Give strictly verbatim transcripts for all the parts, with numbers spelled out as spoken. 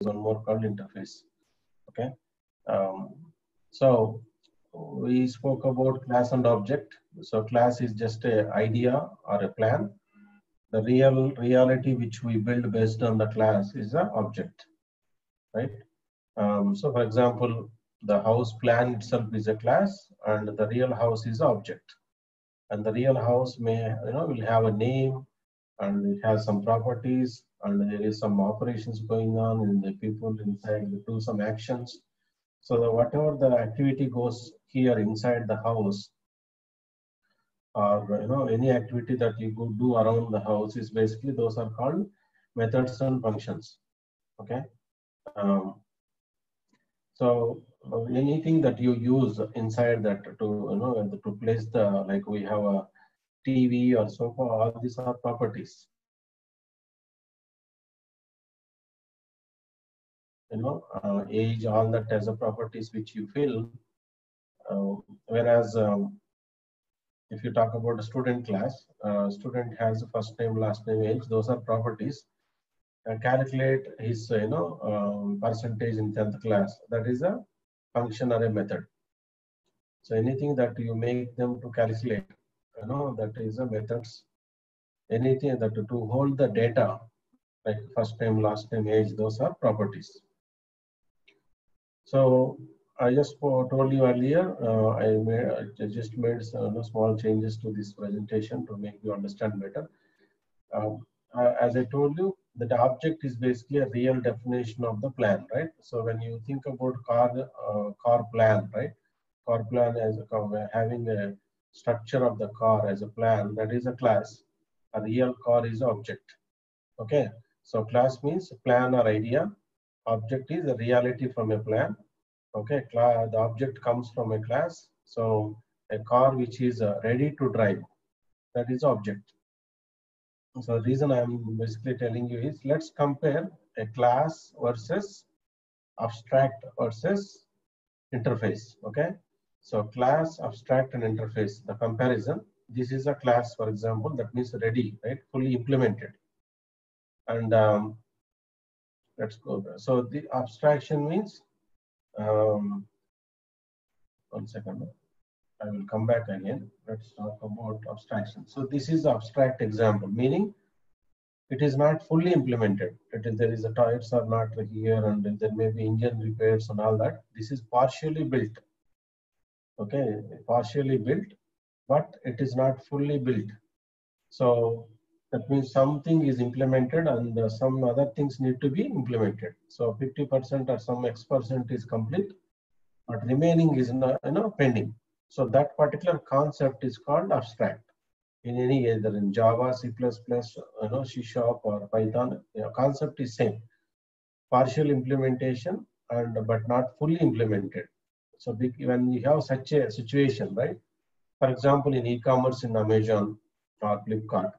one more called interface. Okay. Um, so we spoke about class and object. So class is just an idea or a plan. The real reality which we build based on the class is the object, right? Um, so for example, the house plan itself is a class, and the real house is the object. And the real house may, you know, will have a name, and it has some properties, and there is some operations going on, and the people inside will do some actions. So the, whatever the activity goes here inside the house, or you know any activity that you could do around the house, is basically those are called methods and functions. Okay. Um, so uh, anything that you use inside that to you know to place the, like we have a T V or sofa, all these are properties. You know, uh, age, all that as a properties which you fill. Uh, whereas um, if you talk about a student class, uh, student has a first name, last name, age, those are properties. And calculate his, uh, you know, um, percentage in tenth class, that is a function or a method. So anything that you make them to calculate, you know, that is a methods. Anything that to, to hold the data, like first name, last name, age, those are properties. So I just told you earlier, uh, I, made, I just made some uh, small changes to this presentation to make you understand better. Um, uh, as I told you, that object is basically a real definition of the plan, right? So when you think about car, uh, car plan, right? Car plan as a car, having a structure of the car as a plan, that is a class. A real car is object. Okay. So class means plan or idea. Object is a reality from a plan. Okay, the object comes from a class. So a car which is uh, ready to drive, that is object. So the reason I'm basically telling you is, let's compare a class versus abstract versus interface. Okay, so class, abstract, and interface, the comparison. This is a class, for example, that means ready, right, fully implemented. And um, let's go there. So the abstraction means, um, one second, I will come back again. Let's talk about abstraction. So this is the abstract example, meaning it is not fully implemented. It is, there is a tires are not here, and there may be engine repairs and all that. This is partially built. Okay, partially built, but it is not fully built. So that means something is implemented and uh, some other things need to be implemented. So fifty percent or some X percent is complete, but remaining is not, you know, pending. So that particular concept is called abstract. In any, either in Java, C plus plus, you know, C Sharp or Python, you know, concept is same. Partial implementation and but not fully implemented. So when you have such a situation, right? For example, in e-commerce in Amazon or Flipkart,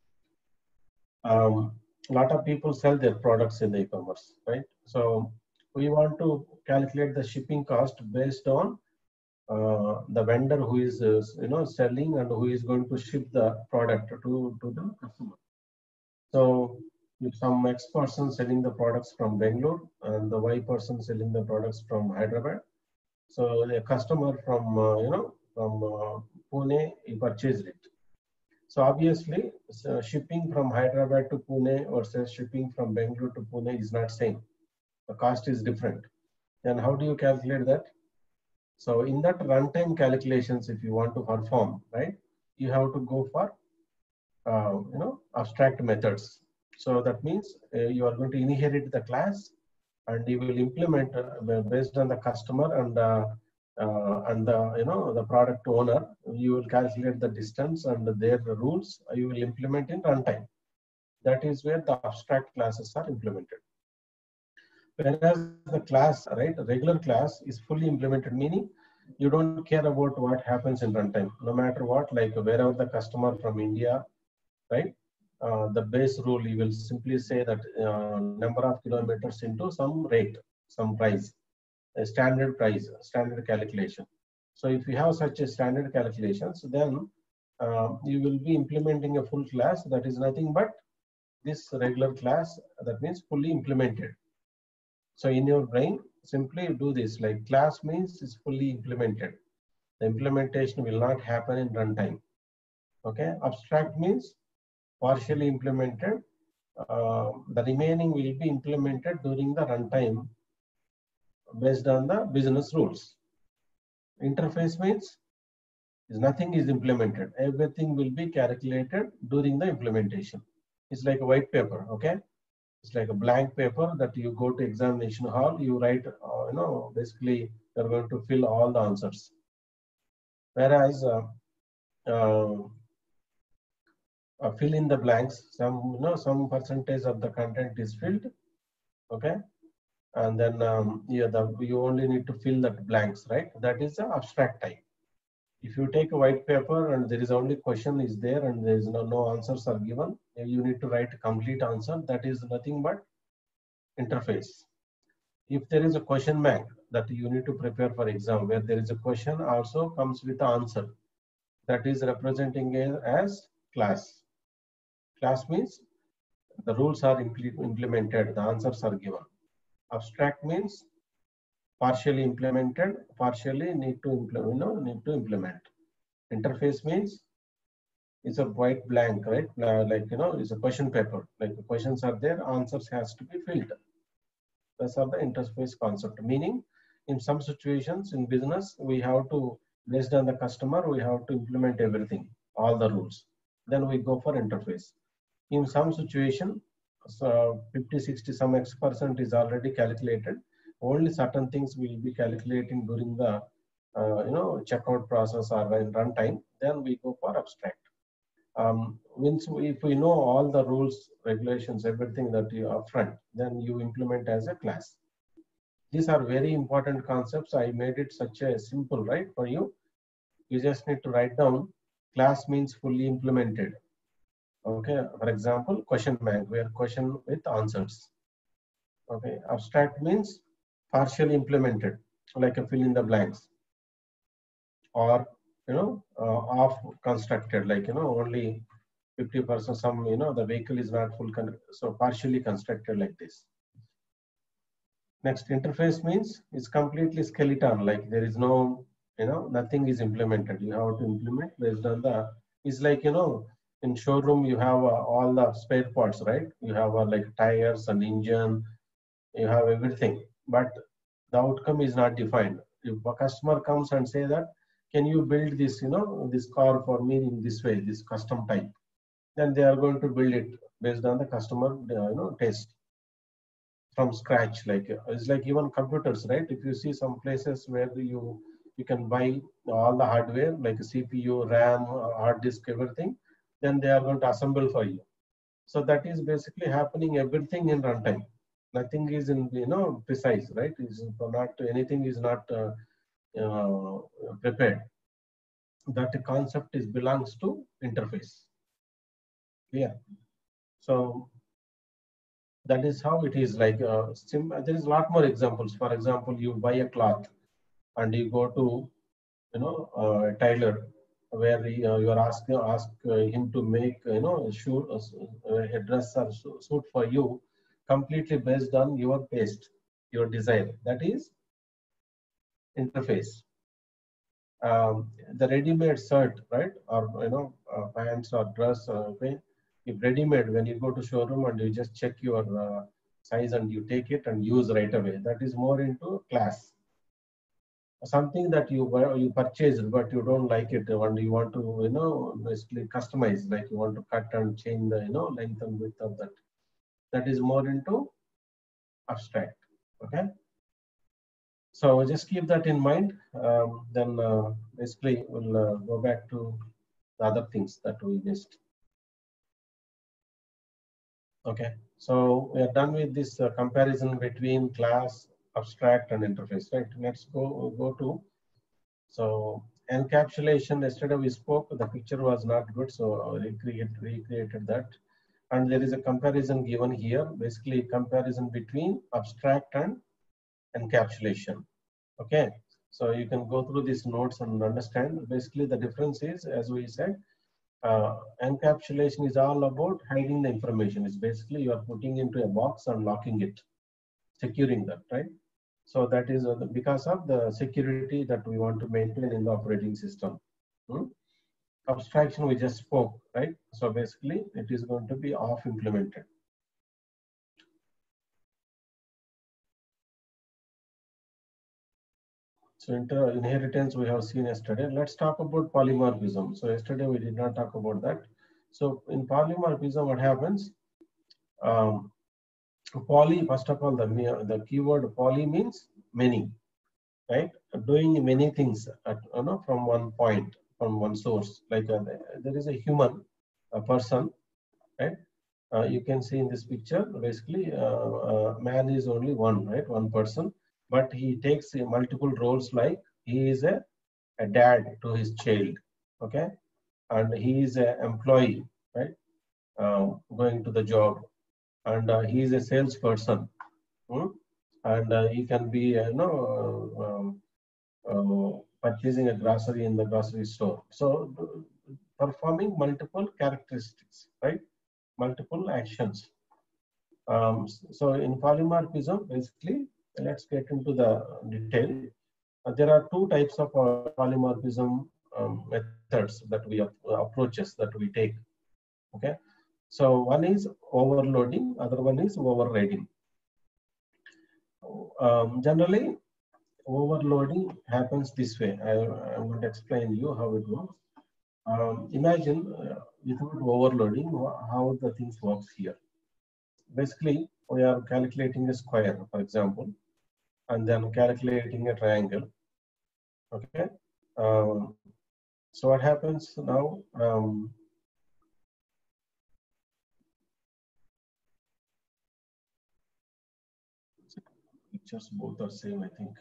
um, a lot of people sell their products in the e-commerce, right? So we want to calculate the shipping cost based on uh, the vendor who is uh, you know selling and who is going to ship the product to, to the customer. So if some X person selling the products from Bangalore and the Y person selling the products from Hyderabad, so the customer from uh, you know from uh, Pune, he purchased it. So obviously, so shipping from Hyderabad to Pune versus shipping from Bangalore to Pune is not same. The cost is different. Then how do you calculate that? So in that runtime calculations, if you want to perform, right, you have to go for uh, you know abstract methods. So that means uh, you are going to inherit the class, and you will implement uh, based on the customer and uh, uh, and the you know the product owner. You will calculate the distance and their rules. You will implement in runtime. That is where the abstract classes are implemented. Whereas the class, right, regular class is fully implemented, meaning you don't care about what happens in runtime, no matter what, like wherever the customer from India, right? Uh, the base rule, you will simply say that uh, number of kilometers into some rate, some price, a standard price, standard calculation. So if you have such a standard calculations, then uh, you will be implementing a full class that is nothing but this regular class, that means fully implemented. So in your brain, simply do this, like class means is fully implemented. The implementation will not happen in runtime. Okay, abstract means partially implemented. Uh, the remaining will be implemented during the runtime based on the business rules. Interface means is nothing is implemented. Everything will be calculated during the implementation. It's like a white paper, okay? It's like a blank paper that you go to examination hall, you write, uh, you know, basically you're going to fill all the answers. Whereas uh, uh, uh, fill in the blanks, some, you know, some percentage of the content is filled, okay? And then um, yeah, the, you only need to fill that blanks, right? That is the abstract type. If you take a white paper and there is only question is there and there is no, no answers are given, you need to write a complete answer. That is nothing but interface. If there is a question bank that you need to prepare for exam, where there is a question also comes with the answer, that is representing it as class. Class means the rules are impl implemented, the answers are given. Abstract means partially implemented, partially need to implement, you know, need to implement. Interface means it's a white blank, right? Uh, like, you know, it's a question paper. Like the questions are there, answers has to be filled. That's all the interface concept. Meaning, in some situations in business, we have to, based on the customer, we have to implement everything, all the rules. Then we go for interface. In some situation, so fifty, sixty, some X percent is already calculated. Only certain things will be calculating during the, uh, you know, checkout process or in runtime. Then we go for abstract. Um, once we, if we know all the rules, regulations, everything that you upfront, then you implement as a class. These are very important concepts. I made it such a simple, right, for you. You just need to write down class means fully implemented. Okay, for example, question bank, where question with answers. Okay, abstract means partially implemented, like a fill in the blanks, or you know, uh, off constructed, like you know, only fifty percent. Some, you know, the vehicle is not full, so partially constructed like this. Next, interface means it's completely skeleton, like there is no, you know, nothing is implemented. You have to implement based on the. It's like, you know, in showroom you have uh, all the spare parts, right? You have uh, like tires and engine, you have everything, but the outcome is not defined. If a customer comes and say that, can you build this, you know, this car for me in this way, this custom type, then they are going to build it based on the customer, uh, you know, taste from scratch. Like uh, it's like even computers, right? If you see some places where you you can buy all the hardware like C P U, RAM, uh, hard disk, everything, then they are going to assemble for you. So that is basically happening everything in runtime. Nothing is in, you know, precise, right? Is not anything is not uh, uh, prepared. That concept is belongs to interface. Yeah. So that is how it is. Like uh, sim there is a lot more examples. For example, you buy a cloth and you go to, you know, uh, a tailor, where he, uh, you are asking ask uh, him to make, you know, shoe, uh, a dress or suit for you, completely based on your taste, your desire. That is interface. Um, the ready-made shirt, right, or you know, uh, pants or dress. Uh, okay, if ready-made, when you go to showroom and you just check your uh, size and you take it and use right away, that is more into class. Something that you you purchased but you don't like it and you want to, you know, basically customize, like you want to cut and change the, you know, length and width of that, that is more into abstract. Okay, so just keep that in mind. Um, then uh, basically we'll uh, go back to the other things that we missed. Okay, so we are done with this uh, comparison between class, abstract, and interface, right? Let's go go to, so encapsulation. Yesterday we spoke, the picture was not good, so I recreate, recreated that. And there is a comparison given here, basically comparison between abstract and encapsulation. Okay, so you can go through these notes and understand. Basically the difference is, as we said, uh, encapsulation is all about hiding the information. It's basically you are putting into a box and locking it. securing that, right? So that is because of the security that we want to maintain in the operating system. Hmm? Abstraction we just spoke, right? So basically it is going to be off implemented. So inter inheritance we have seen yesterday. Let's talk about polymorphism. So yesterday we did not talk about that. So in polymorphism, what happens? Um, poly, first of all, the, the keyword poly means many, right? Doing many things at, you know, from one point, from one source. Like a, there is a human, a person, right? Uh, you can see in this picture, basically, uh, uh, man is only one, right? One person, but he takes uh, multiple roles. Like he is a, a dad to his child, okay, and he is an employee, right? Uh, going to the job, and uh, he is a salesperson, hmm? and uh, he can be, uh, you know, uh, um, uh, purchasing a grocery in the grocery store. So, uh, performing multiple characteristics, right? Multiple actions. Um, so, in polymorphism, basically, let's get into the detail. Uh, there are two types of uh, polymorphism um, methods that we uh, approaches that we take. Okay, so one is overloading, other one is overriding. Um, generally, overloading happens this way. I, I want to explain you how it works. Um, imagine uh, without overloading how the things works here. Basically, we are calculating a square, for example, and then calculating a triangle. Okay. Um, so what happens now? Um, pictures both are same, I think.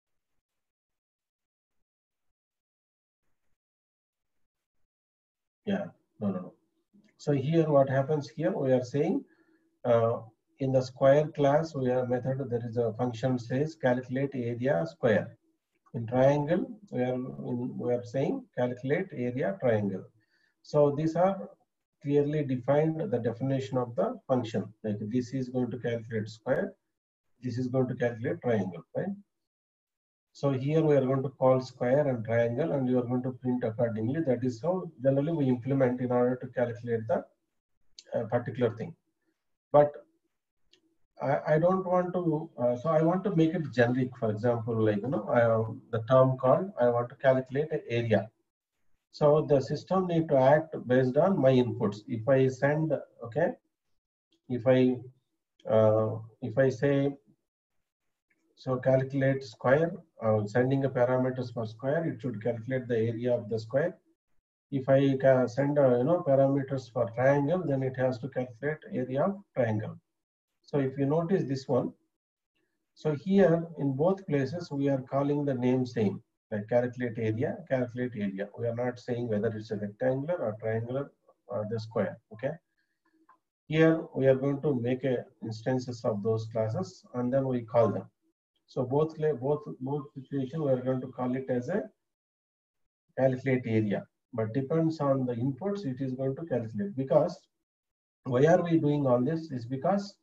Yeah. No, no, no. So here, what happens here? We are saying. Uh, in the square class, we have method, there is a function says calculate area square. In triangle, we are, in, we are saying calculate area triangle. So these are clearly defined the definition of the function. Like this is going to calculate square, this is going to calculate triangle, right? So here we are going to call square and triangle, and you are going to print accordingly. That is how generally we implement in order to calculate the uh, particular thing. But I, I don't want to, uh, so I want to make it generic. For example, like, you know, I, the term called, I want to calculate an area. So the system need to act based on my inputs. If I send, okay, if I, uh, if I say, so calculate square, uh, sending a parameters for square, it should calculate the area of the square. If I can send, uh, you know, parameters for triangle, then it has to calculate area of triangle. So if you notice this one, so here in both places, we are calling the name same, like calculate area, calculate area. We are not saying whether it's a rectangular or triangular or the square, okay? Here we are going to make a instances of those classes and then we call them. So both, both, both situation, we are going to call it as a calculate area, but depends on the inputs, it is going to calculate. Because why are we doing all this is because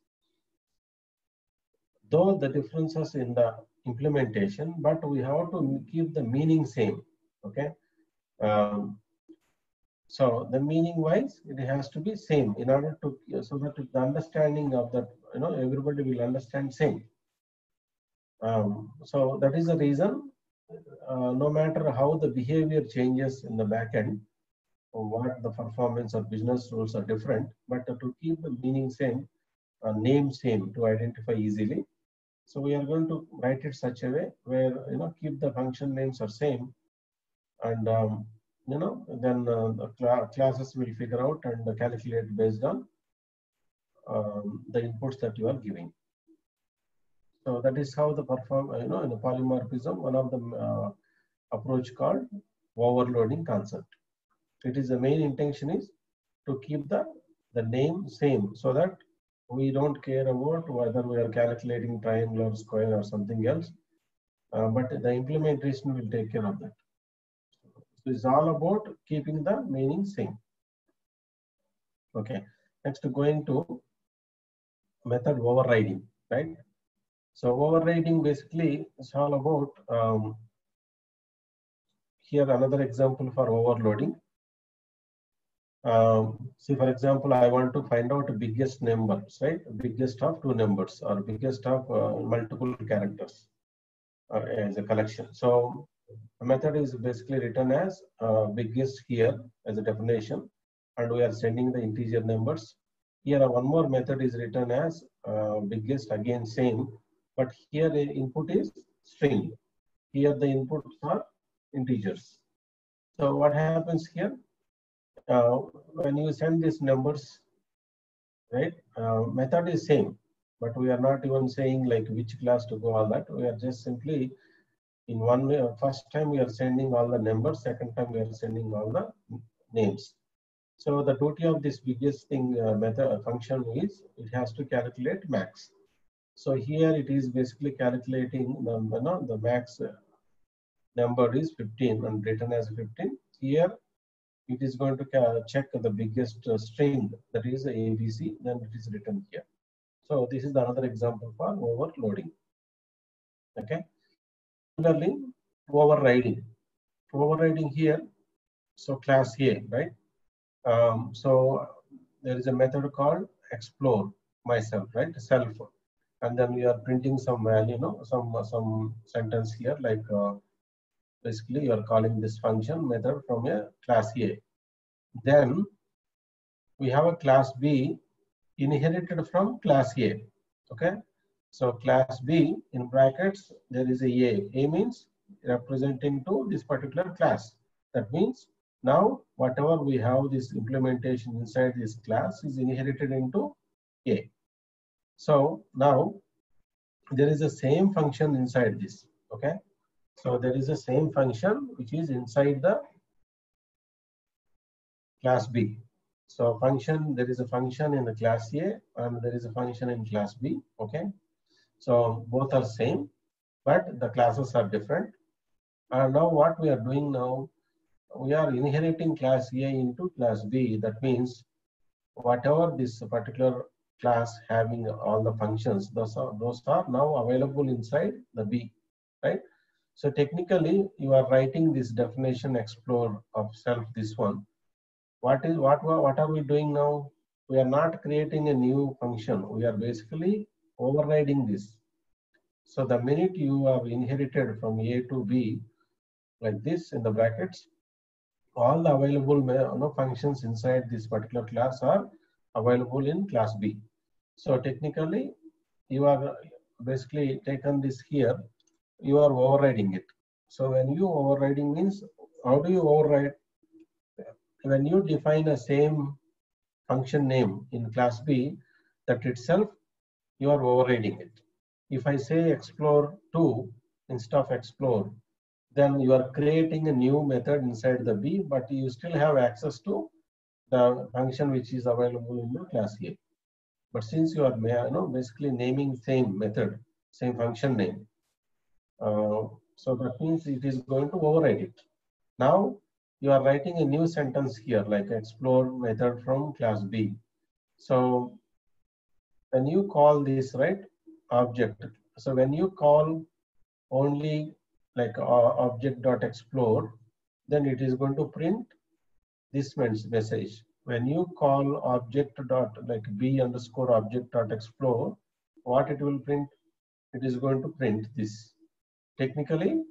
though the differences in the implementation, but we have to keep the meaning same, okay? Um, so the meaning wise, it has to be same in order to, so that the understanding of that, you know, everybody will understand same. Um, so that is the reason, uh, no matter how the behavior changes in the backend, or what the performance or business rules are different, but to keep the meaning same, uh, name same to identify easily. So we are going to write it such a way where, you know, keep the function names are same, and um, you know, then uh, the cl classes will figure out and calculate based on um, the inputs that you are giving. So that is how the perform, you know, in the polymorphism, one of the uh, approach called overloading concept. It is the main intention is to keep the the name same, so that we don't care about whether we are calculating triangle or square or something else, uh, but the implementation will take care of that. So it's all about keeping the meaning same. Okay. Next, going to method overriding, right? So overriding basically is all about, um, here another example for overloading. Um, see, for example, I want to find out the biggest numbers, right? Biggest of two numbers or biggest of uh, multiple characters uh, as a collection. So a method is basically written as uh, biggest here as a definition, and we are sending the integer numbers. Here, uh, one more method is written as uh, biggest, again same, but here the input is string. Here the inputs are integers. So what happens here? Uh, when you send these numbers, right? Uh, method is same, but we are not even saying like which class to go, all that. We are just simply in one way. First time we are sending all the numbers. Second time we are sending all the names. So the duty of this biggest thing uh, method function is it has to calculate max. So here it is basically calculating the, you know, the max uh, number is fifteen and written as fifteen. Here it is going to check the biggest uh, string, that is A B C, then it is written here. So this is another example for overloading. Okay. Similarly, overriding. Overriding here, so class A, right? Um, so there is a method called explore myself, right? Self, and then we are printing some value, you know, some some sentence here, like uh, basically you are calling this function method from a class A. Then we have a class B inherited from class A. Okay, so class B in brackets there is a A. A means representing to this particular class. That means now whatever we have this implementation inside this class is inherited into A. So now there is the same function inside this. Okay, so there is the same function which is inside the class B. So function, there is a function in the class A and there is a function in class B. Okay, so both are same, but the classes are different. And now what we are doing now, we are inheriting class A into class B. That means whatever this particular class having all the functions, those are those are now available inside the B, right? So technically, you are writing this definition explore of self, this one. What is what what are we doing now? We are not creating a new function. We are basically overriding this. So the minute you have inherited from A to B, like this in the brackets, all the available you know, functions inside this particular class are available in class B. So technically, you are basically taken this here, you are overriding it. So when you overriding means, how do you override? When you define a same function name in class B, that itself you are overriding it. If I say explore two instead of explore, then you are creating a new method inside the B, but you still have access to the function which is available in the class A. But since you are you know, basically naming same method, same function name, uh, so that means it is going to override it. Now you are writing a new sentence here, like explore method from class B. So when you call this, right, object, so when you call only like uh, object dot explore, then it is going to print this message. When you call object dot like b underscore object dot explore, what it will print? It is going to print this technically.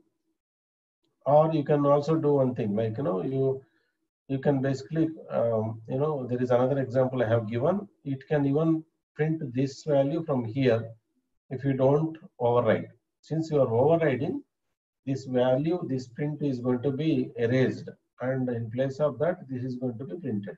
Or you can also do one thing, like you know you you can basically um, you know there is another example I have given. It can even print this value from here if you don't override. Since you are overriding, this value, this print is going to be erased, and in place of that, this is going to be printed.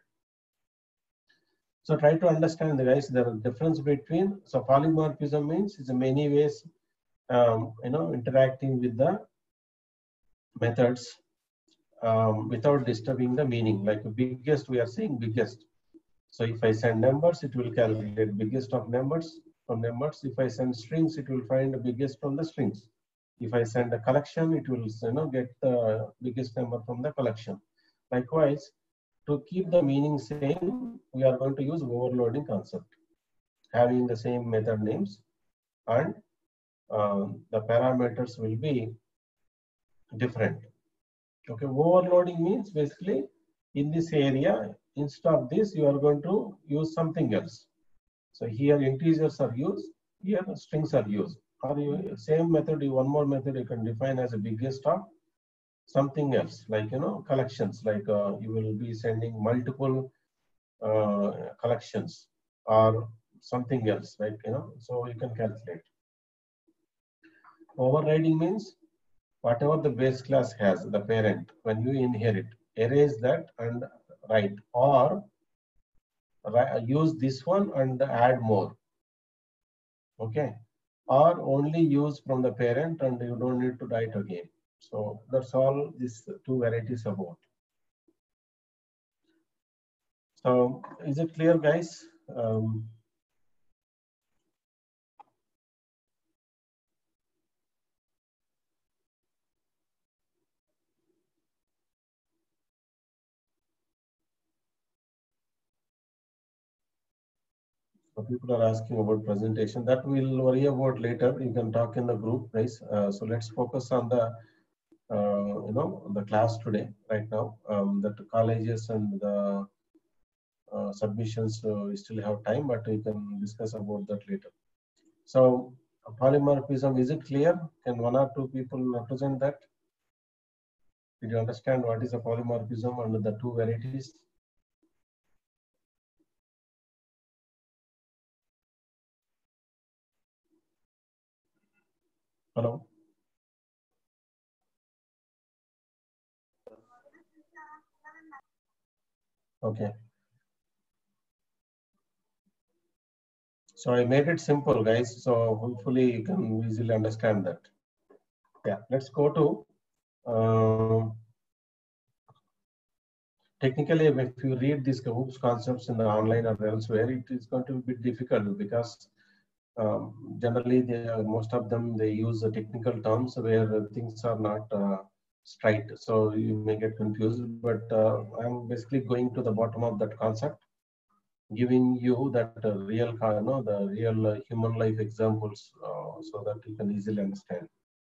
So try to understand, guys, the difference between, so polymorphism means it's many ways, um, you know, interacting with the methods um, without disturbing the meaning. Like biggest, we are saying biggest. So if I send numbers, it will calculate biggest of numbers from numbers. If I send strings, it will find the biggest from the strings. If I send a collection, it will you know get the biggest number from the collection. Likewise, to keep the meaning same, we are going to use overloading concept, having the same method names and uh, the parameters will be different. Okay, overloading means basically in this area, instead of this, you are going to use something else. So here integers are used, here strings are used. Or you, same method, you, one more method you can define as a biggest of something else, like, you know, collections, like uh, you will be sending multiple uh, collections or something else, right? You know, so you can calculate. Overriding means whatever the base class has, the parent, when you inherit, erase that and write, or use this one and add more. Okay, or only use from the parent and you don't need to write again. So that's all these two varieties about. So is it clear, guys? Um, so people are asking about presentation. That we'll worry about later. You can talk in the group, guys. Uh, so let's focus on the uh, you know the class today. Right now, um, that colleges and the uh, submissions, uh, we still have time, but we can discuss about that later. So polymorphism, is it clear? Can one or two people represent that? Did you understand what is a polymorphism and the two varieties? Hello? Okay. So I made it simple, guys. So hopefully you can easily understand that. Yeah, let's go to uh, technically, if you read these OOPS concepts in the online or elsewhere, it is going to be difficult because um, generally they are, most of them they use the technical terms where things are not uh, straight. So you may get confused. But uh, I'm basically going to the bottom of that concept, giving you that uh, real, you know, the real uh, human life examples, uh, so that you can easily understand.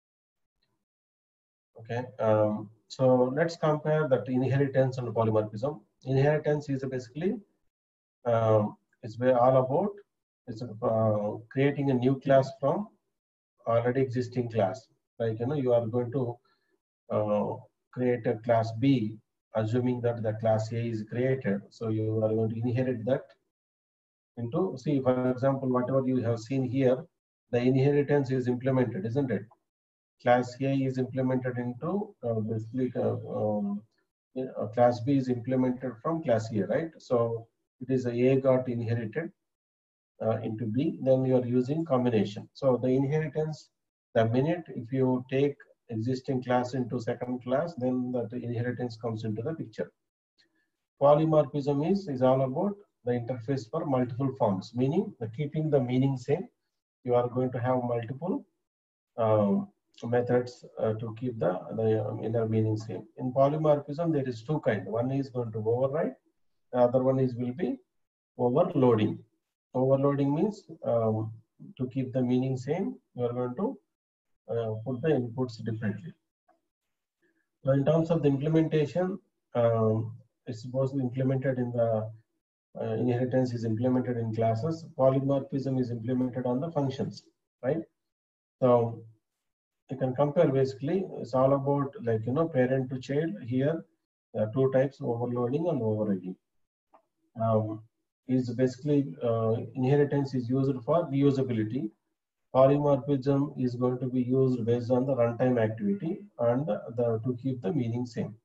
Okay, um, so let's compare that inheritance and polymorphism. Inheritance is basically um, it's all about it's uh, creating a new class from already existing class. Like, you know, you are going to uh, create a class B, assuming that the class A is created. So you are going to inherit that into, see, for example, whatever you have seen here, the inheritance is implemented, isn't it? Class A is implemented into uh, basically uh, um, uh, class B is implemented from class A, right? So it is a A got inherited uh, into B, then you are using combination. So the inheritance, the minute if you take existing class into second class, then the inheritance comes into the picture. Polymorphism is, is all about the interface for multiple forms, meaning the keeping the meaning same. You are going to have multiple um, methods uh, to keep the, the um, inner meaning same. In polymorphism, there is two kinds. One is going to override, the other one is will be overloading. Overloading means um, to keep the meaning same, you are going to uh, put the inputs differently. So in terms of the implementation, um, it's supposed to be implemented in the uh, inheritance is implemented in classes. Polymorphism is implemented on the functions, right? So you can compare basically, it's all about like, you know, parent to child. Here, there are two types, overloading and overriding. Um, is basically uh, inheritance is used for reusability. Polymorphism is going to be used based on the runtime activity and the, to keep the meaning same.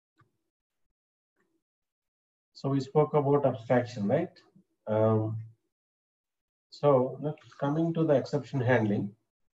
So we spoke about abstraction, right? Um, so next, coming to the exception handling.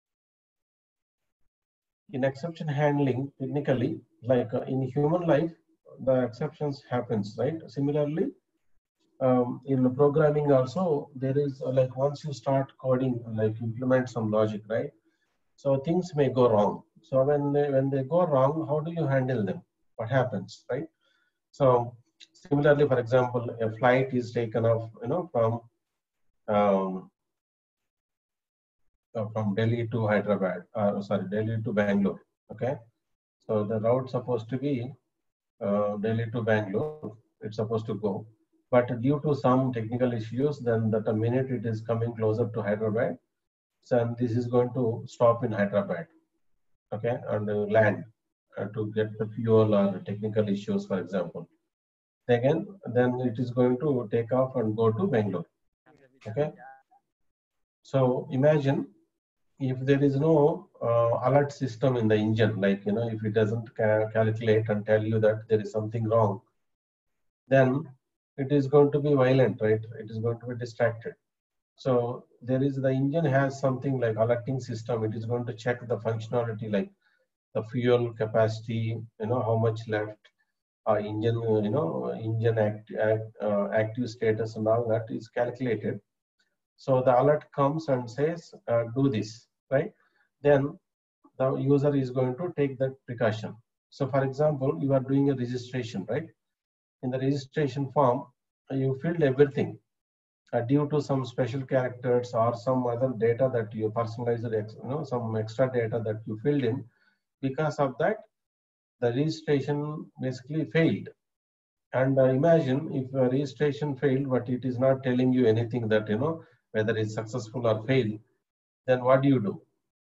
In exception handling, technically, like uh, in human life, the exceptions happens, right? Similarly, um, in programming also, there is uh, like once you start coding, like implement some logic, right? So things may go wrong. So when they, when they go wrong, how do you handle them? What happens, right? So similarly, for example, a flight is taken off, you know, from um, uh, from Delhi to Hyderabad, uh, sorry, Delhi to Bangalore. Okay, so the route supposed to be uh, Delhi to Bangalore. It's supposed to go, but due to some technical issues, then that a minute it is coming closer to Hyderabad, so this is going to stop in Hyderabad. Okay, and uh, land uh, to get the fuel or technical issues, for example. Again, then it is going to take off and go to Bangalore. Okay, so imagine if there is no uh, alert system in the engine, like, you know, if it doesn't ca calculate and tell you that there is something wrong, then it is going to be violent, right? It is going to be distracted. So there is, the engine has something like alerting system. It is going to check the functionality, like the fuel capacity, you know, how much left, uh, engine, uh, you know, engine act, act, uh, active status and all that is calculated. So the alert comes and says, uh, do this, right? Then the user is going to take that precaution. So for example, you are doing a registration, right? In the registration form, you filled everything uh, due to some special characters or some other data that you personalized, you know, some extra data that you filled in. Because of that, the registration basically failed. And uh, imagine if a registration failed, but it is not telling you anything that, you know, whether it's successful or failed, then what do you do?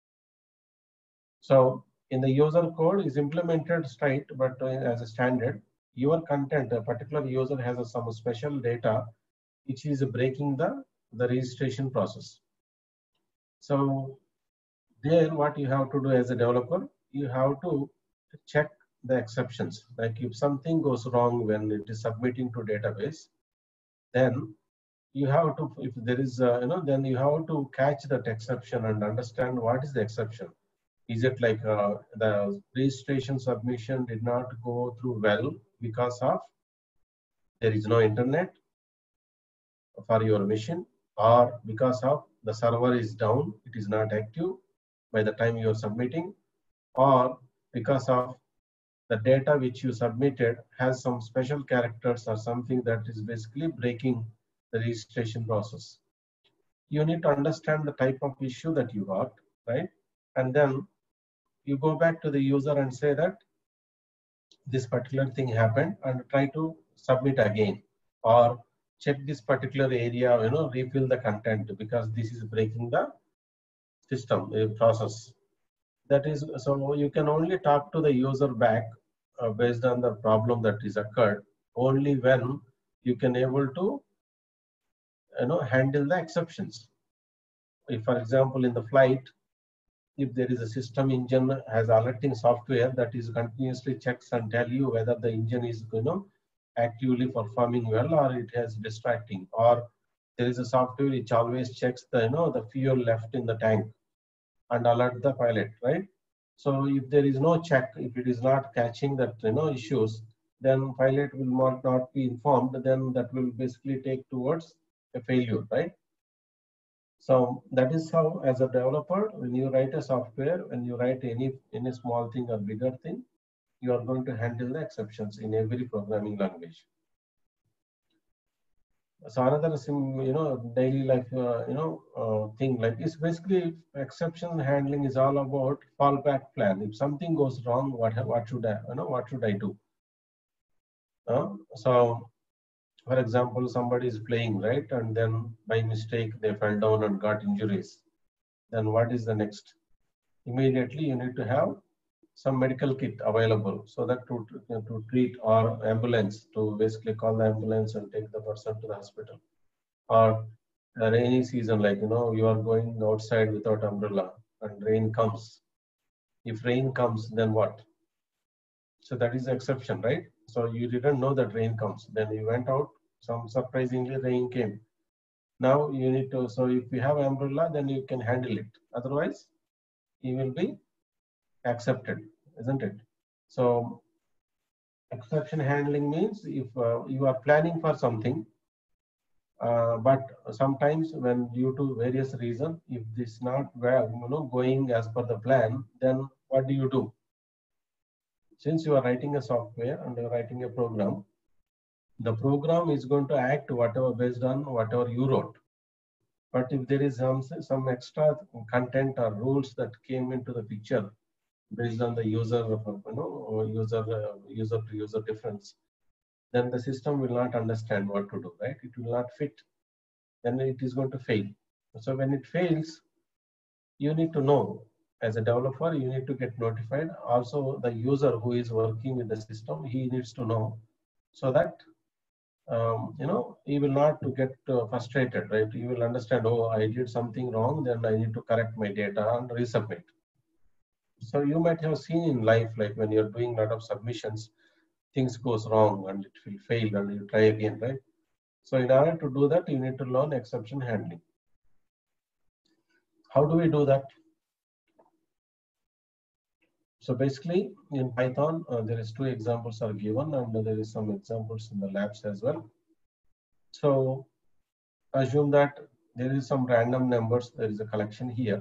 So in the user code is implemented straight, but uh, as a standard, your content, a particular user has a, some special data which is breaking the, the registration process. So there, what you have to do as a developer, you have to check the exceptions. Like if something goes wrong when it is submitting to database, then you have to, if there is, a, you know, then you have to catch that exception and understand what is the exception. Is it like uh, the registration submission did not go through well because of there is no internet for your machine, or because of the server is down, it is not active by the time you are submitting, or because of the data which you submitted has some special characters or something that is basically breaking the registration process. You need to understand the type of issue that you got, right? And then you go back to the user and say that this particular thing happened and try to submit again, or check this particular area, you know, refill the content because this is breaking the system uh, process. That is, so you can only talk to the user back uh, based on the problem that is occurred only when you can able to, you know, handle the exceptions. If, for example, in the flight, if there is a system engine has alerting software that is continuously checks and tell you whether the engine is, you know, actively performing well or it has distracting, or there is a software which always checks the, you know, the fuel left in the tank and alert the pilot, right? So if there is no check, if it is not catching that, you know, issues, then pilot will not, not be informed, then that will basically take towards a failure, right? So that is how, as a developer, when you write a software, when you write any any small thing or bigger thing, you are going to handle the exceptions in every programming language. So another, you know, daily life, uh, you know, uh, thing like it's basically exception handling is all about fallback plan. If something goes wrong, what what should I, you know, what should I do? Uh, so, for example, somebody is playing, right, and then by mistake they fell down and got injuries. Then what is the next? Immediately you need to have some medical kit available so that to, to treat, or ambulance, to basically call the ambulance and take the person to the hospital. Or a rainy season, like, you know, you are going outside without umbrella and rain comes. If rain comes, then what? So that is the exception, right? So you didn't know that rain comes. Then you went out, some surprisingly rain came. Now you need to, so if you have umbrella, then you can handle it. Otherwise, you will be accepted, isn't it? So exception handling means if uh, you are planning for something, uh, but sometimes when due to various reasons, if this not well, you know, going as per the plan, then what do you do? Since you are writing a software and you are writing a program, the program is going to act whatever based on whatever you wrote. But if there is some, some extra content or rules that came into the picture based on the user, you know, or user, uh, user to user difference, then the system will not understand what to do, right? It will not fit. Then it is going to fail. So when it fails, you need to know, as a developer, you need to get notified. Also, the user who is working with the system, he needs to know, so that um, you know, he will not to get uh, frustrated, right? He will understand, oh, I did something wrong, then I need to correct my data and resubmit. So you might have seen in life, like when you're doing a lot of submissions, things goes wrong and it will fail and you try again, right? So in order to do that, you need to learn exception handling. How do we do that? So basically in Python, uh, there is two examples are given, and there is some examples in the labs as well. So assume that there is some random numbers, there is a collection here.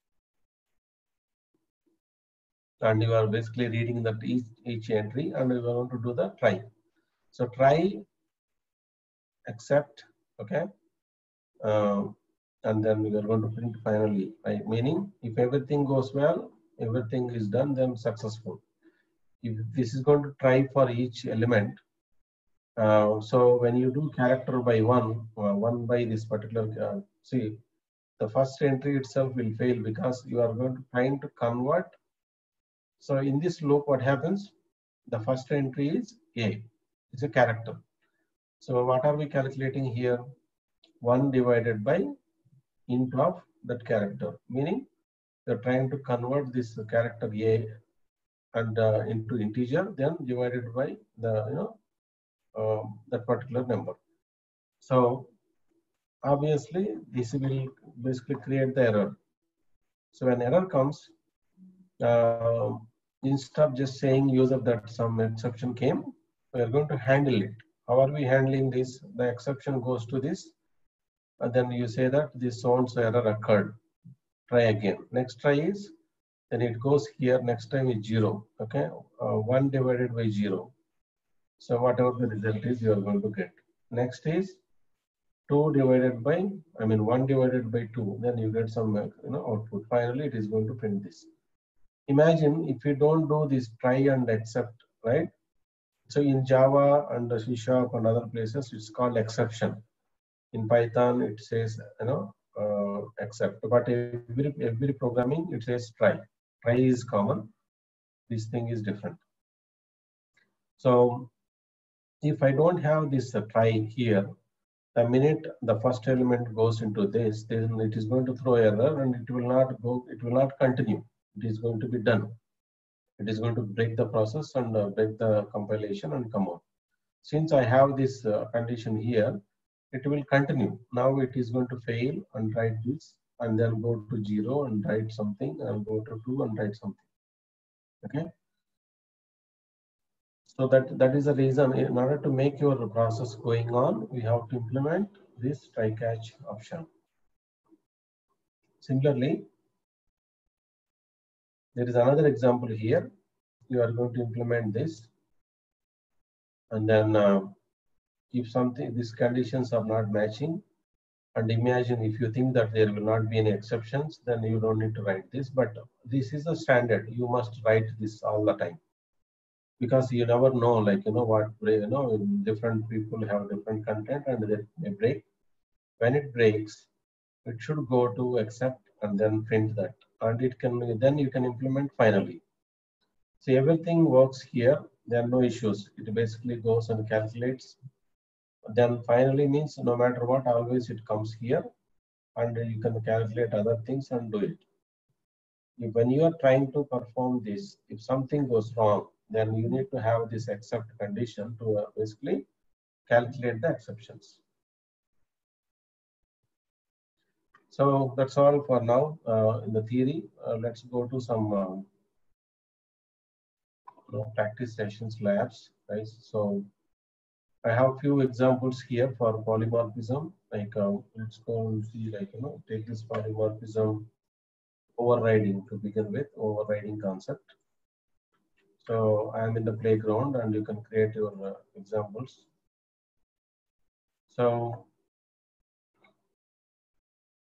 And you are basically reading that each, each entry, and you want to do the try. So try, accept, okay. Uh, and then we are going to print finally, right? Meaning if everything goes well, everything is done, then successful. If this is going to try for each element, uh, so when you do character by one, uh, one by this particular, uh, see, the first entry itself will fail because you are going to trying to convert. So in this loop, what happens? The first entry is A, it's a character. So what are we calculating here? one divided by int of that character, meaning you're trying to convert this character A and uh, into integer, then divided by the, you know, uh, that particular number. So obviously this will basically create the error. So when error comes, uh, instead of just saying user that some exception came, we are going to handle it. How are we handling this? The exception goes to this, and then you say that this so-and-so error occurred. Try again. Next try is, then it goes here. Next time is zero. Okay, uh, one divided by zero. So whatever the result is, you are going to get. Next is two divided by, I mean one divided by two. Then you get some, you know, output. Finally, it is going to print this. Imagine if you don't do this try and accept, right? So in Java and C Sharp and other places, it's called exception. In Python, it says, you know, uh, accept. But every, every programming, it says try. Try is common. This thing is different. So if I don't have this uh, try here, the minute the first element goes into this, then it is going to throw error and it will not go, it will not continue. It is going to be done. It is going to break the process and uh, break the compilation and come out. Since I have this uh, condition here, it will continue. Now it is going to fail and write this, and then go to zero and write something, and go to two and write something. Okay. So that, that is the reason, in order to make your process going on, we have to implement this try catch option. Similarly, there is another example here. You are going to implement this, and then uh, if something, these conditions are not matching, and imagine if you think that there will not be any exceptions, then you don't need to write this. But this is a standard. You must write this all the time, because you never know, like, you know, what, you know, different people have different content and they may break. When it breaks, it should go to accept and then print that, and it can, then you can implement finally. So everything works here. There are no issues. It basically goes and calculates. Then finally means no matter what, always it comes here, and you can calculate other things and do it. If, when you are trying to perform this, if something goes wrong, then you need to have this except condition to uh, basically calculate the exceptions. So that's all for now uh, in the theory. Uh, let's go to some uh, you know, practice sessions, labs, right? So I have few examples here for polymorphism. Like uh, let's go and see, like, you know, take this polymorphism overriding to begin with, overriding concept. So I am in the playground, and you can create your uh, examples. So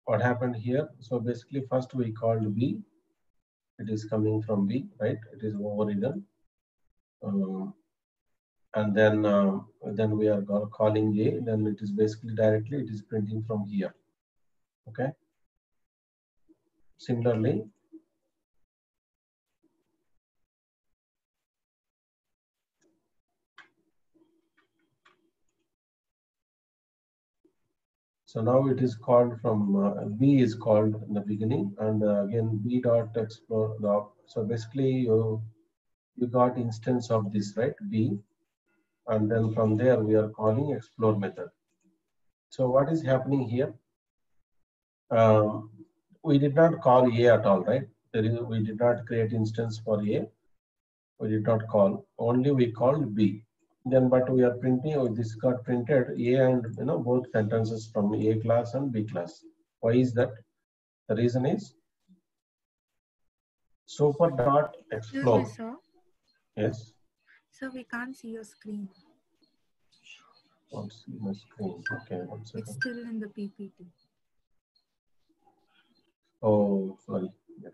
what happened here? So basically first we called B. It is coming from B, right? It is overridden. Um, and then uh, then we are calling A. Then it is basically directly it is printing from here. Okay. Similarly, so now it is called from uh, B is called in the beginning, and uh, again B dot explore the. So basically you you got instance of this, right? B, and then from there we are calling explore method. So what is happening here? Um, we did not call A at all, right? There is, we did not create instance for A. We did not call. Only we called B. Then, but we are printing. Oh, this got printed A and you know both sentences from A class and B class. Why is that? The reason is super dot Excuse me, explore. sir. Yes. So we can't see your screen. Can't see my screen. Okay, one second. It's still in the P P T. Oh, sorry. Yeah.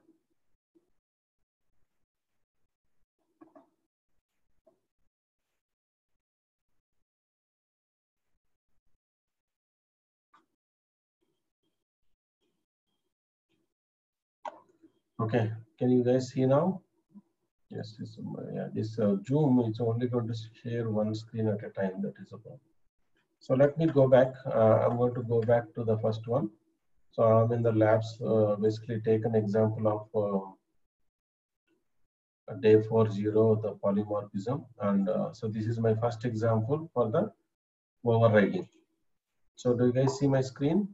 Okay, can you guys see now? Yes, this, yeah, this uh, Zoom is only going to share one screen at a time. That is a problem. So let me go back. Uh, I'm going to go back to the first one. So I'm in the labs. Uh, basically, take an example of uh, day four zero, the polymorphism, and uh, so this is my first example for the overriding. So do you guys see my screen?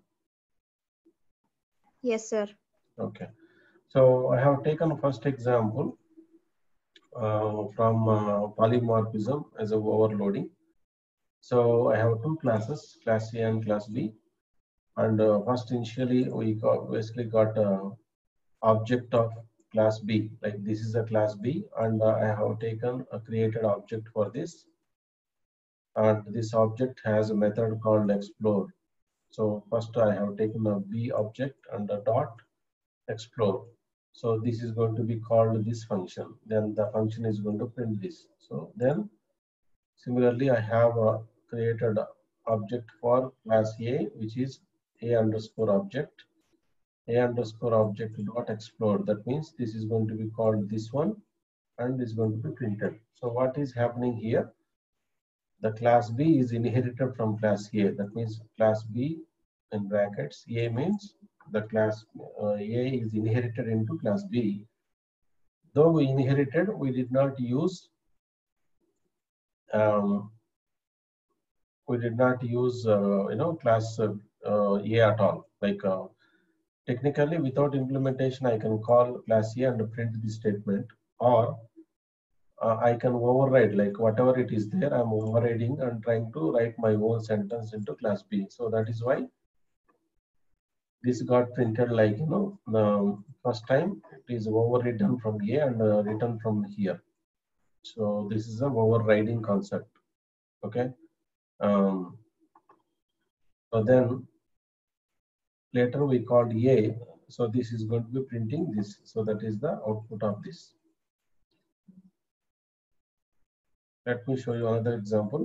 Yes, sir. Okay. So I have taken first example uh, from uh, polymorphism as a overloading. So I have two classes, class A and class B. And uh, first initially we got, basically got uh, object of class B, like this is a class B, and uh, I have taken a created object for this. And this object has a method called explore. So first I have taken a B object and a dot explore. So this is going to be called this function. Then the function is going to print this. So then similarly, I have uh, created object for class A, which is A underscore object. A underscore object dot explore. That means this is going to be called this one and is going to be printed. So what is happening here? The class B is inherited from class A. That means class B in brackets. A means the class uh, A is inherited into class B. Though we inherited, we did not use um, we did not use uh, you know class uh, uh, A at all. Like uh, technically, without implementation, I can call class A and print the statement, or uh, I can override, like whatever it is there, I'm overriding and trying to write my own sentence into class B. So that is why this got printed like, you know, the first time it is overridden from A and uh, written from here. So this is a overriding concept. Okay. Um, so then later we called A. So this is going to be printing this. So that is the output of this. Let me show you another example.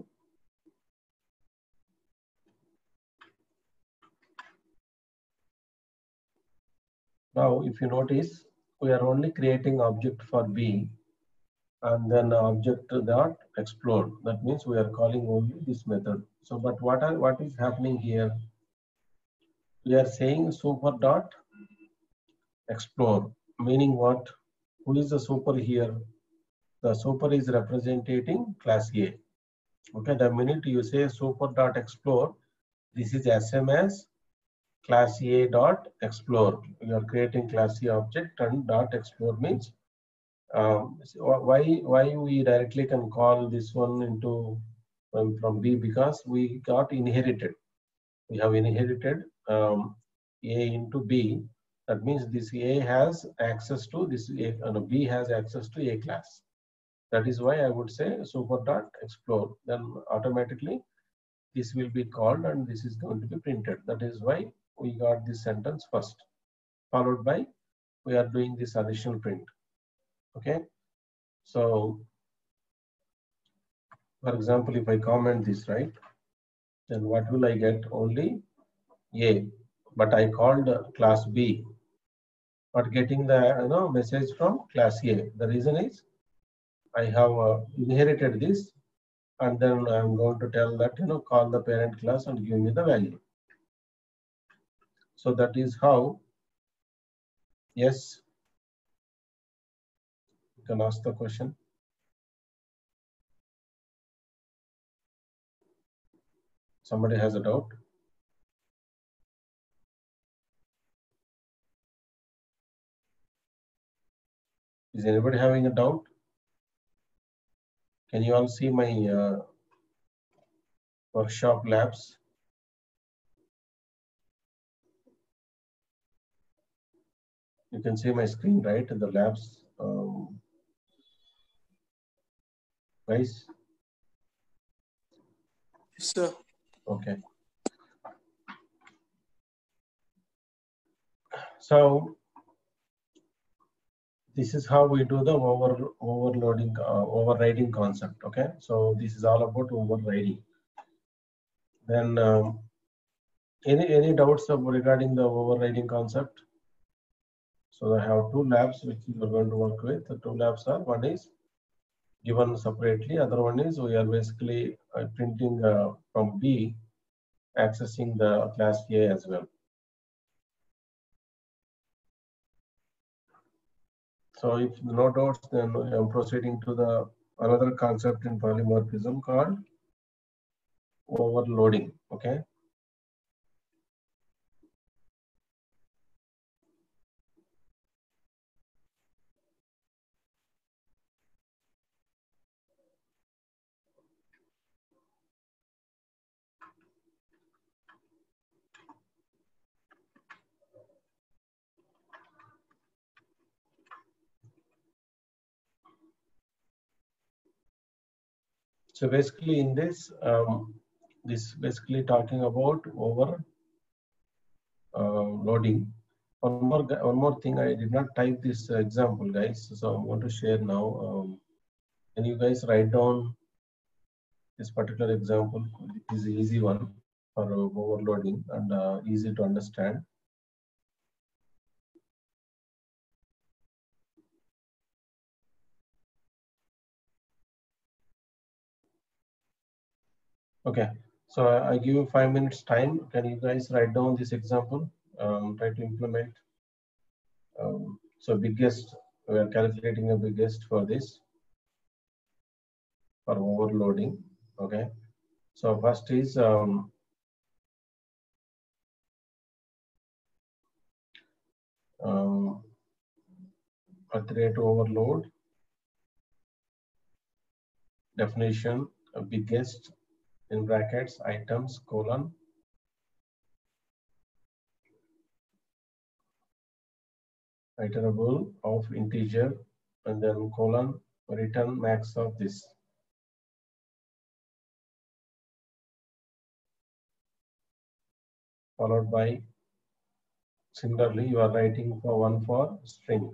Now, if you notice, we are only creating object for B and then object dot explore. That means we are calling only this method. So, but what are, what is happening here? We are saying super dot explore, meaning what? Who is the super here? The super is representing class A. Okay, the minute you say super dot explore, this is S M S class A dot explore. You are creating class A object, and dot explore means um, so why why we directly can call this one into from, from B, because we got inherited. We have inherited um, A into B. That means this A has access to this A, uh, no, B has access to A class. That is why I would say super dot explore. Then automatically this will be called and this is going to be printed. That is why we got this sentence first, followed by we are doing this additional print. Okay, so for example, if I comment this, right, then what will I get? Only A, but I called class B, but getting the you know message from class A. The reason is I have uh, inherited this, and then I'm going to tell that you know call the parent class and give me the value. So that is how. Yes, you can ask the question. Somebody has a doubt? Is anybody having a doubt? Can you all see my uh, workshop labs? You can see my screen, right? The labs, um, guys. Yes, sir. Okay. So this is how we do the over overloading, uh, overriding concept. Okay. So this is all about overriding. Then um, any any doubts about regarding the overriding concept? So I have two labs which we are going to work with. The two labs are, one is given separately, other one is we are basically uh, printing uh, from B, accessing the class A as well. So if no doubts, then I'm proceeding to the another concept in polymorphism called overloading. Okay. So basically in this, um, this basically talking about over uh, loading. One more, one more thing, I did not type this example, guys. So I'm going to share now. Um, can you guys write down this particular example? It is an easy one for overloading and uh, easy to understand. Okay, so I give you five minutes time. Can you guys write down this example? Um, try to implement. Um, so biggest, we are calculating a biggest for this, for overloading. Okay, so first is um, um, birth rate overload. Definition, a biggest in brackets items colon iterable of integer and then colon return max of this. Followed by, similarly, you are writing for one for string.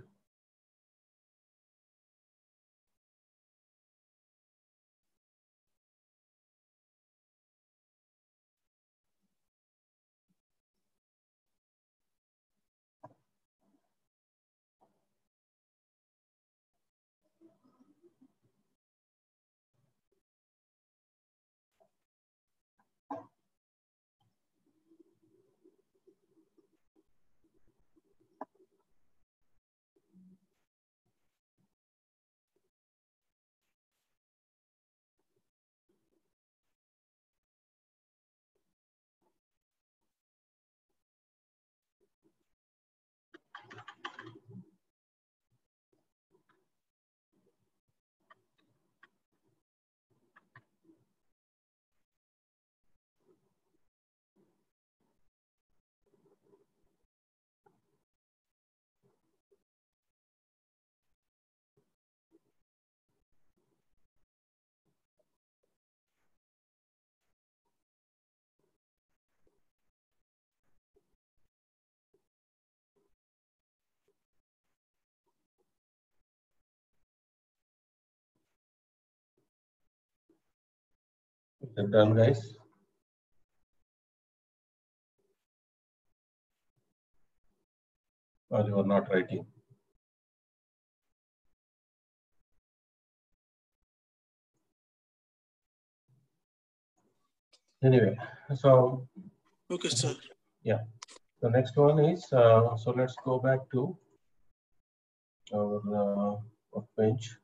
Is it done, guys? Or you are not writing? Anyway, so Okay, sir. yeah. The next one is, uh, so let's go back to our uh, workbench.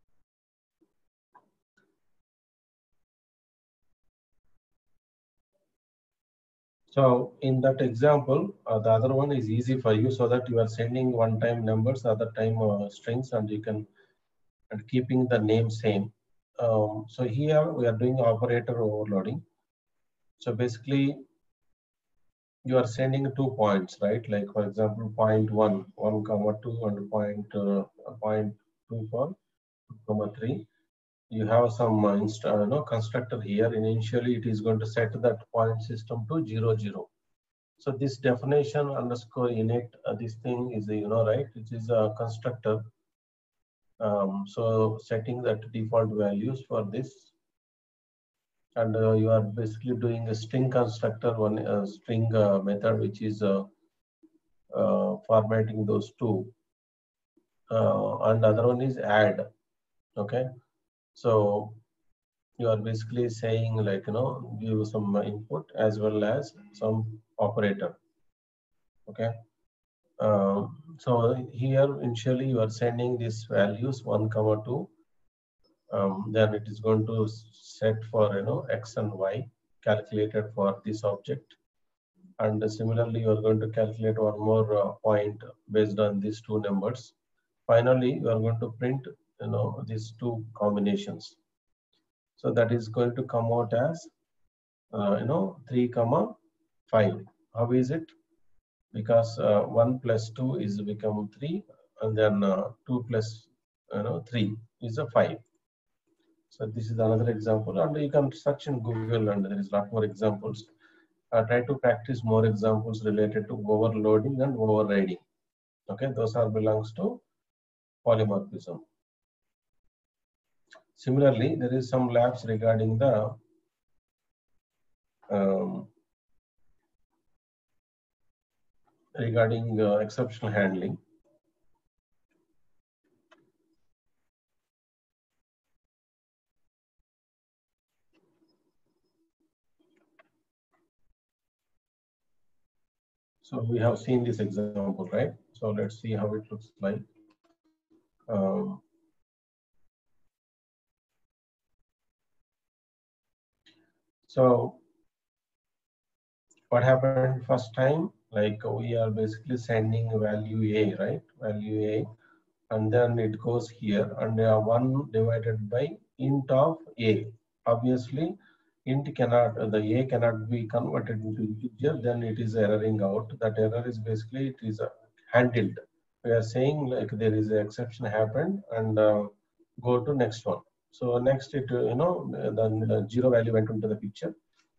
So in that example, uh, the other one is easy for you so that you are sending one-time numbers, other time uh, strings, and you can, and keeping the name same. Um, so here we are doing operator overloading. So basically, you are sending two points, right? Like for example, point one, one comma two, and point uh, point two for two comma three. You have some uh, inst uh, no constructor here, and initially it is going to set that point system to zero zero. So this definition underscore init, uh, this thing is, you know, right, which is a constructor. Um, so setting that default values for this, and uh, you are basically doing a string constructor, one uh, string uh, method, which is uh, uh, formatting those two, uh, and other one is add. Okay, so you are basically saying, like, you know, give some input as well as some operator. Okay. Um, so here initially you are sending these values one comma two. Um, then it is going to set for, you know, x and y calculated for this object, and similarly you are going to calculate one more uh, point based on these two numbers. Finally, you are going to print, you know, these two combinations. So that is going to come out as uh, you know, three comma five. How is it? Because uh, one plus two is become three, and then uh, two plus, you know, three is a five. So this is another example, and you can search in Google, and there is a lot more examples. Uh, try to practice more examples related to overloading and overriding. Okay, those are belongs to polymorphism. Similarly, there is some labs regarding the um, regarding uh, exceptional handling. So we have seen this example, right? So let's see how it looks like. Um, so what happened first time? Like we are basically sending value A, right? Value A, and then it goes here, and uh, one divided by int of A. Obviously, int cannot, uh, the A cannot be converted into integer, then it is erroring out. That error is basically, it is uh, handled. We are saying like there is an exception happened, and uh, go to next one. So next it, uh, you know, then the zero value went into the picture.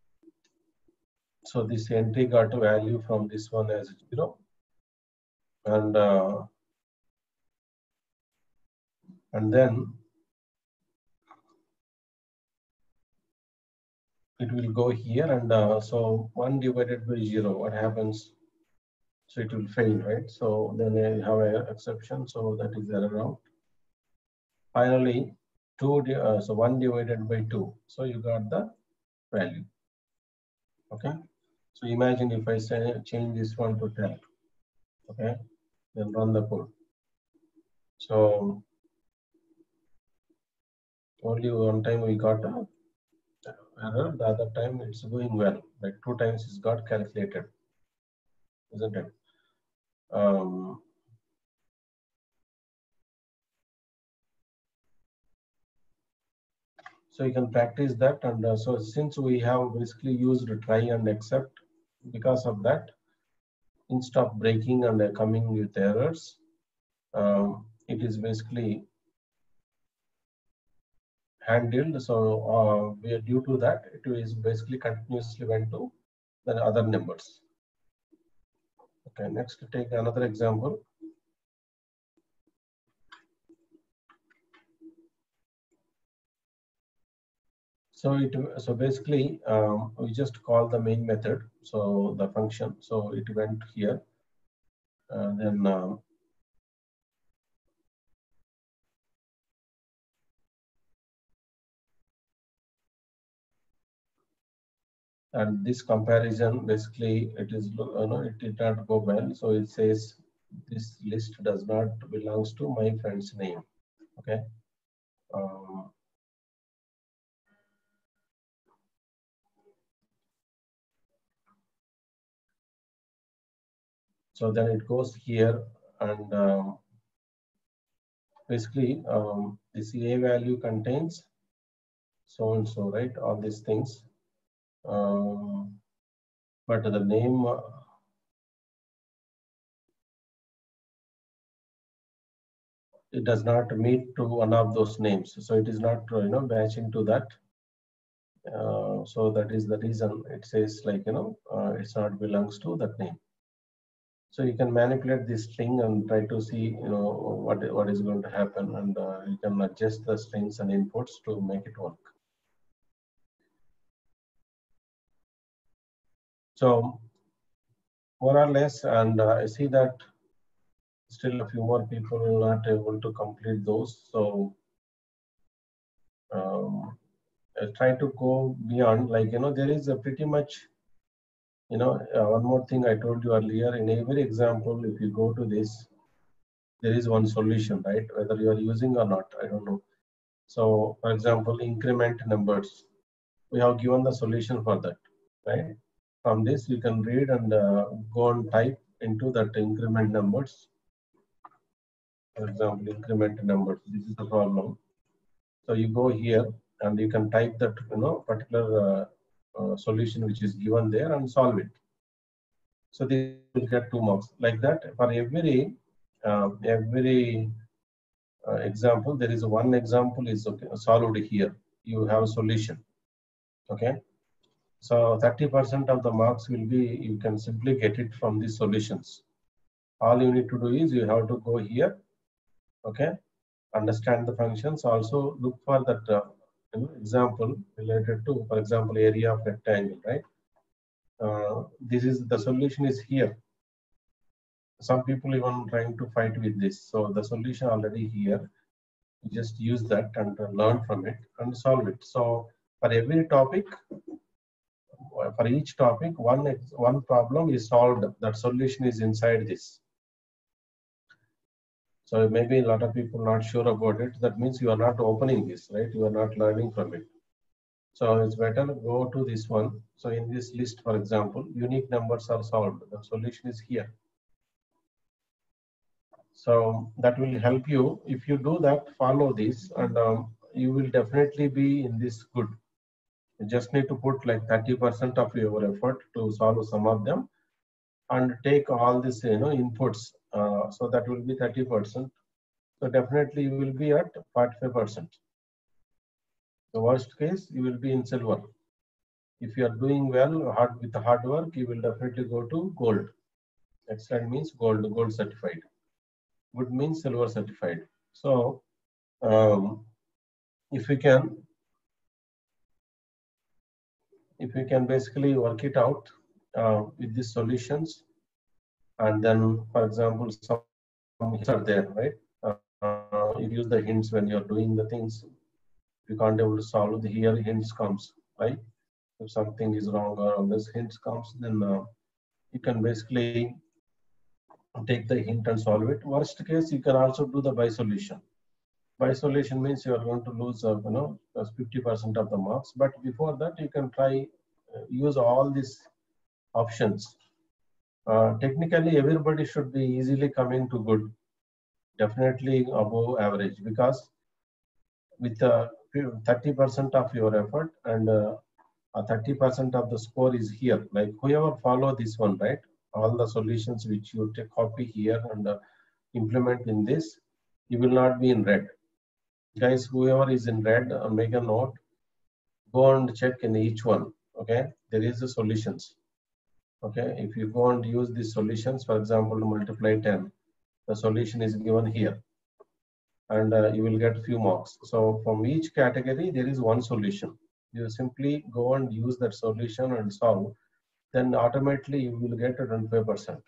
So this entry got a value from this one as zero, and uh, and then it will go here, and uh, so one divided by zero, what happens? So it will fail, right? So then I have an exception, so that is error out. Finally, two, uh, so one divided by two, so you got the value. Okay, so imagine if I say change this one to ten. Okay, then run the code. So only one time we got a error, the other time it's going well. Like two times it's got calculated, isn't it? Um, so you can practice that, and uh, so since we have basically used try and except, because of that, instead of breaking and uh, coming with errors, um, it is basically handled. So uh, we are due to that, it is basically continuously went to the other numbers. Okay, next to take another example. So it so basically um, we just call the main method, so the function, so it went here, and then um, and this comparison basically it is, you know, it did not go well, so it says this list does not belongs to my friend's name. Okay. um, so then it goes here, and um, basically um, this A value contains so and so, right, all these things, um, but the name uh, it does not meet to one of those names, so it is not, you know, matching to that. Uh, so that is the reason it says, like, you know, uh, it's not belongs to that name. So you can manipulate this string and try to see, you know, what what is going to happen, and uh, you can adjust the strings and inputs to make it work. So more or less, and uh, I see that still a few more people are not able to complete those. So um, I try to go beyond, like, you know, there is a pretty much, you know, uh, one more thing I told you earlier, in every example, if you go to this, there is one solution, right? Whether you are using or not, I don't know. So for example, increment numbers, we have given the solution for that, right? From this, you can read and uh, go and type into that increment numbers. For example, increment numbers, this is the problem. So you go here and you can type that, you know, particular uh, uh, solution which is given there and solve it. So this will get two marks. Like that, for every uh, every uh, example, there is one example is okay, solved here. You have a solution. Okay. So thirty percent of the marks will be, you can simply get it from these solutions. All you need to do is you have to go here. Okay. Understand the functions. Also look for that uh, you know, example related to, for example, area of rectangle, right? Uh, this is the solution is here. Some people even trying to fight with this. So the solution already here. You just use that and uh, learn from it and solve it. So for every topic, for each topic, one one problem is solved. That solution is inside this. So maybe a lot of people not sure about it. That means you are not opening this, right? You are not learning from it. So it's better go to this one. So in this list, for example, unique numbers are solved. The solution is here. So that will help you. If you do that, follow this, and um, you will definitely be in this good. You just need to put like thirty percent of your effort to solve some of them, and take all this, you know, inputs. Uh, so that will be thirty percent. So definitely you will be at forty-five percent. The worst case, you will be in silver. If you are doing well hard with the hard work, you will definitely go to gold. Excellent means gold, gold certified. Good means silver certified. So um, if we can, if we can basically work it out uh, with these solutions, and then, for example, some hints are there, right? Uh, you use the hints when you're doing the things. If you can't able to solve the here, hints comes, right? If something is wrong or this hints comes, then uh, you can basically take the hint and solve it. Worst case, you can also do the by solution. By solution means you are going to lose, uh, you know, fifty percent of the marks. But before that, you can try uh, use all these options. Uh, technically, everybody should be easily coming to good, definitely above average, because with uh, thirty percent of your effort and uh, thirty percent of the score is here. Like whoever follow this one, right? All the solutions which you take copy here and uh, implement in this, you will not be in red. Guys, whoever is in red, uh, make a note. Go and check in each one. Okay, there is a solutions. Okay, if you go and use these solutions, for example, multiply ten, the solution is given here, and uh, you will get few marks. So from each category, there is one solution. You simply go and use that solution and solve, then automatically you will get a twenty-five percent.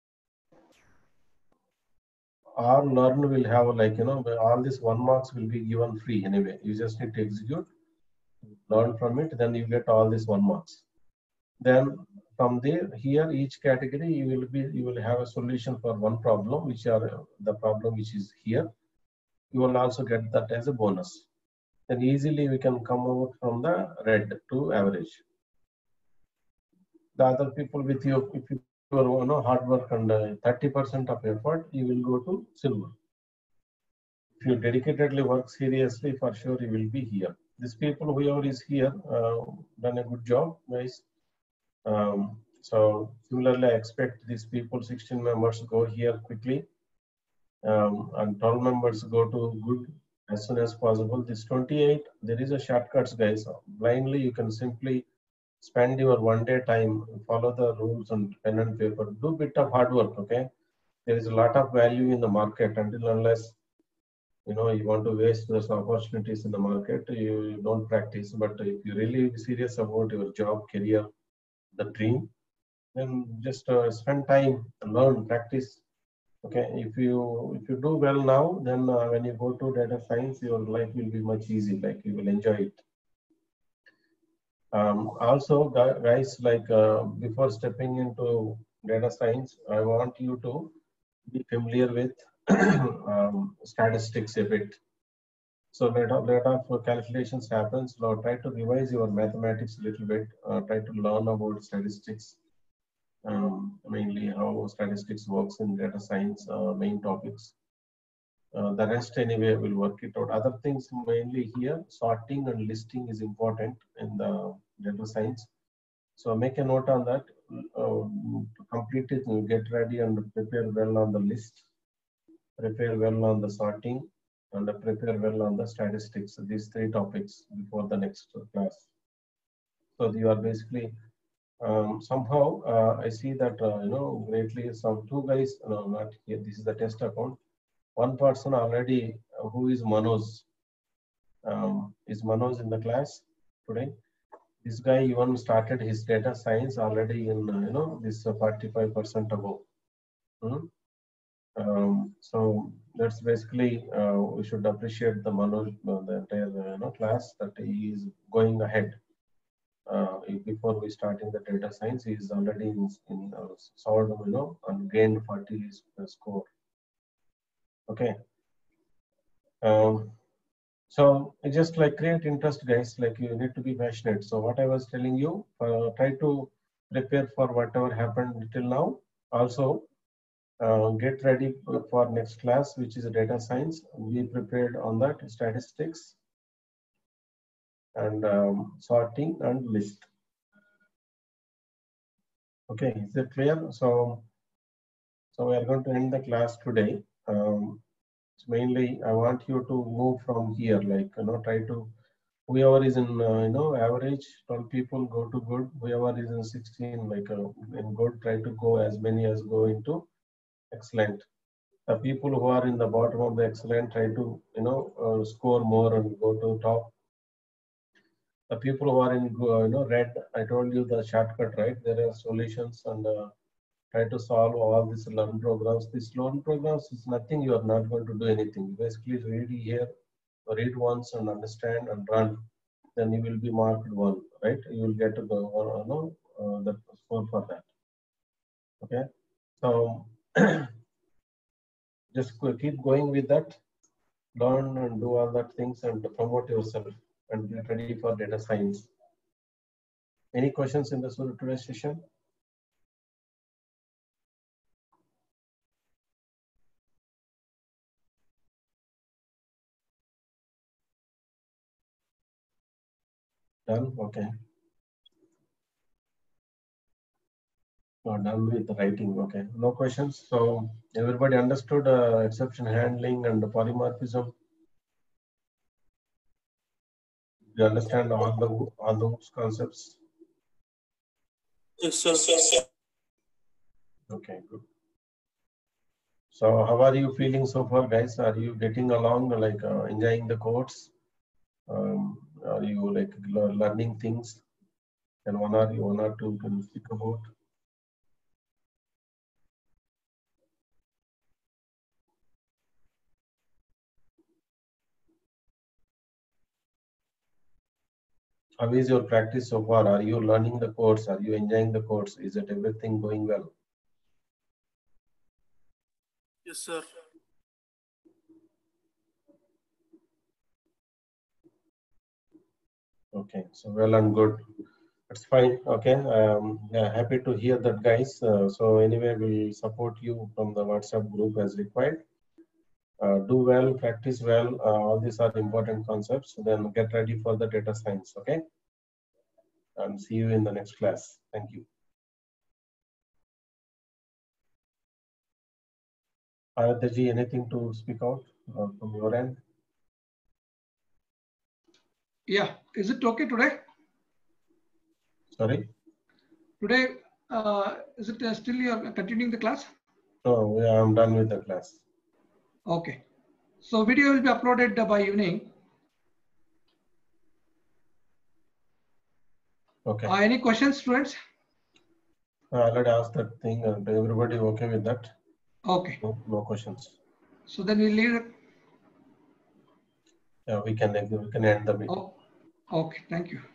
Or learn will have like, you know, all these one marks will be given free anyway. You just need to execute, learn from it, then you get all these one marks. Then from there, here each category you will be you will have a solution for one problem, which are the problem which is here. You will also get that as a bonus. Then easily we can come out from the red to average. The other people with you, if you you know hard work and thirty percent of effort, you will go to silver. If you dedicatedly work seriously, for sure you will be here. These people, whoever is here, uh, done a good job, guys. Um, so similarly, I expect these people, sixteen members, go here quickly, um, and twelve members go to good as soon as possible. This twenty-eight, there is a shortcuts, guys. Blindly, you can simply spend your one day time, follow the rules and pen and paper, do bit of hard work, okay? There is a lot of value in the market. Until unless, you know, you want to waste those opportunities in the market, you, you don't practice. But if you're really serious about your job, career, the dream, then just uh, spend time, learn, practice. Okay, if you if you do well now, then uh, when you go to data science, your life will be much easy. Like you will enjoy it. Um, also, guys, like uh, before stepping into data science, I want you to be familiar with um, statistics a bit. So let of, lot of calculations happens. Now try to revise your mathematics a little bit. Uh, try to learn about statistics, um, mainly how statistics works in data science, uh, main topics. Uh, the rest anyway will work it out. Other things mainly here, sorting and listing is important in the data science. So make a note on that. Uh, complete it, get ready and prepare well on the list, prepare well on the sorting, and prepare well on the statistics. These three topics before the next class. So you are basically um, somehow uh, I see that uh, you know greatly some two guys. No, not here. This is the test account. One person already, uh, who is Manoj. Um, is Manoj in the class today? This guy even started his data science already in uh, you know this forty-five percent above. Hmm? Um, so that's basically uh, we should appreciate the Manoj, uh, the entire uh, you know class, that he is going ahead. Uh, before we starting the data science, he is already in, in uh, solved, you know, and gained forty score. Okay. Um, so just like create interest, guys. Like you need to be passionate. So what I was telling you, uh, try to prepare for whatever happened till now. Also, uh, get ready for next class, which is data science. Be prepared on that, statistics and um, sorting and list. Okay, is it clear? So, so we are going to end the class today. Um, so mainly, I want you to move from here, like you know, try to whoever is in uh, you know average, twelve people go to good. Whoever is in sixteen, like uh, in good, try to go as many as go into excellent. The people who are in the bottom of the excellent, try to you know uh, score more and go to top. The people who are in uh, you know red, I told you the shortcut, right? There are solutions and uh, try to solve all these learn programs. These learn programs is nothing. You are not going to do anything. Basically, read here, read once and understand and run. Then you will be marked one, right? You will get the uh, no uh, the score for that. Okay, so just keep going with that. Learn and do all that things and promote yourself and get ready for data science. Any questions in this today's session? Done? Okay. Oh, done with the writing. Okay. No questions. So everybody understood uh, exception handling and the polymorphism. You understand all the all those concepts? Yes, sir. Okay, good. So how are you feeling so far, guys? Are you getting along, like uh, enjoying the course? Um, Are you like le- learning things? And one or one or two can speak about. How is your practice so far? Are you learning the course? Are you enjoying the course? Is it everything going well? Yes, sir. Okay, so well and good. That's fine. Okay, um, yeah, happy to hear that, guys. Uh, so anyway, we'll support you from the WhatsApp group as required. Uh, do well, practice well. Uh, all these are important concepts. Then get ready for the data science. Okay, and see you in the next class. Thank you. Ayodhya, anything to speak out uh, from your end? Yeah, is it okay today? Sorry? Today, uh, is it uh, still you're continuing the class? No, yeah, I'm done with the class. Okay. So video will be uploaded uh, by evening. Okay. Uh, any questions, students? I already asked that thing, and everybody okay with that? Okay. No, no questions. So then we'll leave it. Yeah, we can we can end the meeting. Oh, okay. Thank you.